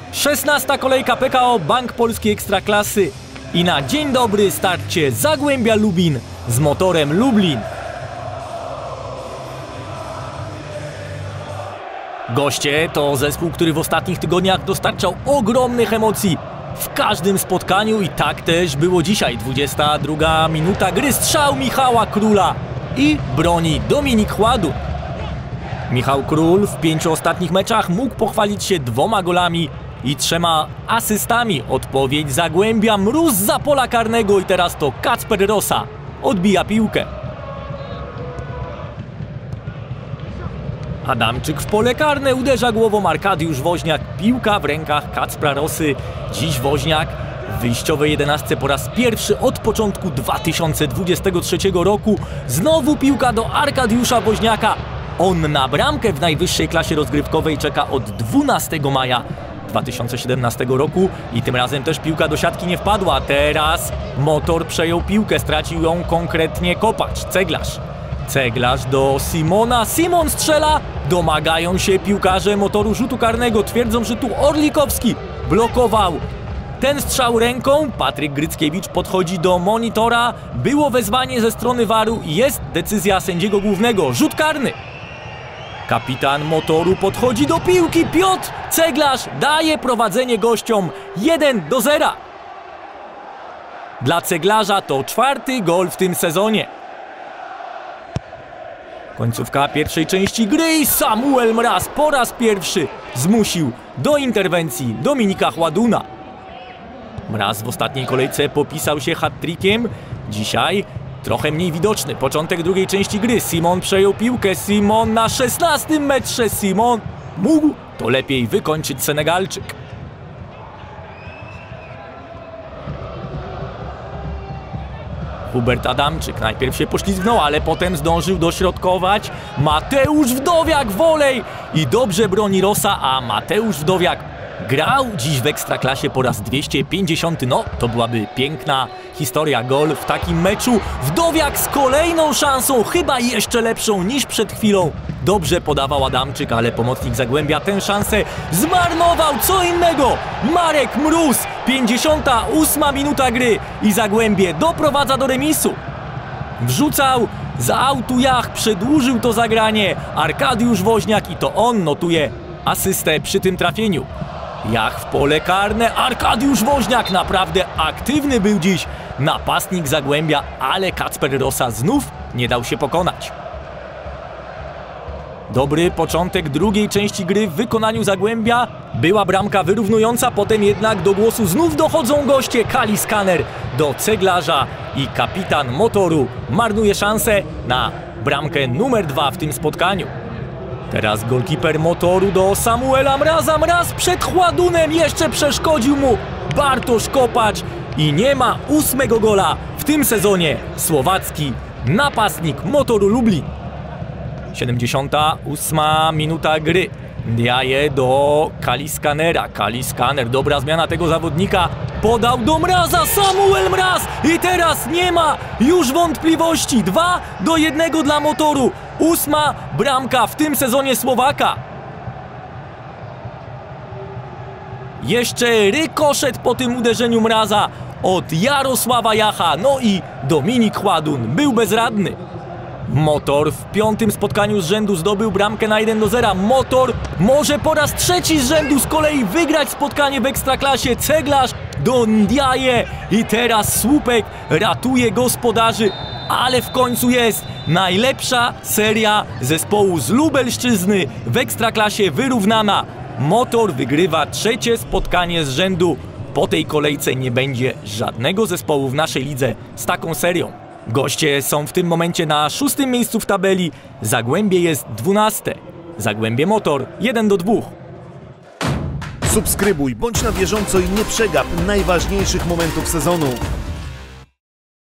16. kolejka PKO Bank Polski Ekstraklasy i na dzień dobry starcie Zagłębia Lubin z Motorem Lublin. Goście to zespół, który w ostatnich tygodniach dostarczał ogromnych emocji w każdym spotkaniu i tak też było dzisiaj. 22 minuta gry, strzał Michała Króla i broni Dominik Chładun. Michał Król w 5 ostatnich meczach mógł pochwalić się 2 golami i 3 asystami. Odpowiedź Zagłębia, mróz za pola karnego i teraz to Kacper Rosa odbija piłkę. Adamczyk w pole karne, uderza głową Arkadiusz Woźniak. Piłka w rękach Kacpra Rosy. Dziś Woźniak w wyjściowej 11 po raz pierwszy od początku 2023 roku. Znowu piłka do Arkadiusza Woźniaka. On na bramkę w najwyższej klasie rozgrywkowej czeka od 12 maja 2017 roku i tym razem też piłka do siatki nie wpadła. Teraz Motor przejął piłkę, stracił ją konkretnie Kopacz, Ceglarz do Simona, Simon strzela, domagają się piłkarze Motoru rzutu karnego, twierdzą, że tu Orlikowski blokował ten strzał ręką. Patryk Gryckiewicz podchodzi do monitora, było wezwanie ze strony VAR-u i jest decyzja sędziego głównego, rzut karny. Kapitan Motoru podchodzi do piłki, Piotr Ceglarz daje prowadzenie gościom 1-0. Dla Ceglarza to 4. gol w tym sezonie. Końcówka pierwszej części gry i Samuel Mraz po raz pierwszy zmusił do interwencji Dominika Chładuna. Mraz w ostatniej kolejce popisał się hat-trickiem, dzisiaj trochę mniej widoczny. Początek drugiej części gry. Simon przejął piłkę. Simon na 16 metrze. Simon mógł to lepiej wykończyć Senegalczyk. Hubert Adamczyk najpierw się poślizgnął, ale potem zdążył dośrodkować. Mateusz Wdowiak volej i dobrze broni Rosa, a Mateusz Wdowiak grał dziś w Ekstraklasie po raz 250. No, to byłaby piękna historia, gol w takim meczu. Wdowiak z kolejną szansą, chyba jeszcze lepszą niż przed chwilą. Dobrze podawał Adamczyk, ale pomocnik Zagłębia tę szansę zmarnował. Co innego, Marek Mróz, 58 minuta gry i Zagłębie doprowadza do remisu. Wrzucał za autu Jach, przedłużył to zagranie Arkadiusz Woźniak i to on notuje asystę przy tym trafieniu. Jach w pole karne, Arkadiusz Woźniak naprawdę aktywny był dziś napastnik Zagłębia, ale Kacper Rosa znów nie dał się pokonać. Dobry początek drugiej części gry w wykonaniu Zagłębia. Była bramka wyrównująca, potem jednak do głosu znów dochodzą goście. Kaliskaner do Ceglarza i kapitan Motoru marnuje szansę na bramkę numer 2 w tym spotkaniu. Teraz golkiper Motoru do Samuela Mraza. Mraz przed Chładunem, jeszcze przeszkodził mu Bartosz Kopacz i nie ma 8. gola w tym sezonie słowacki napastnik Motoru Lublin. 78 minuta gry. Ndiaye do Kaliskanera. Kaliskaner, dobra zmiana tego zawodnika. Podał do Mraza, Samuel Mraz i teraz nie ma już wątpliwości. 2-1 dla Motoru. 8. bramka w tym sezonie Słowaka. Jeszcze rykoszet po tym uderzeniu Mraza od Jarosława Jacha. No i Dominik Chładun był bezradny. Motor w 5. spotkaniu z rzędu zdobył bramkę na 1-0. Motor może po raz 3 z rzędu z kolei wygrać spotkanie w Ekstraklasie. Ceglarz do Ndiaye i teraz słupek ratuje gospodarzy, ale w końcu jest najlepsza seria zespołu z Lubelszczyzny w Ekstraklasie wyrównana. Motor wygrywa 3. spotkanie z rzędu. Po tej kolejce nie będzie żadnego zespołu w naszej lidze z taką serią. Goście są w tym momencie na 6. miejscu w tabeli, Zagłębie jest 12. Zagłębie Motor 1-2. Subskrybuj, bądź na bieżąco i nie przegap najważniejszych momentów sezonu.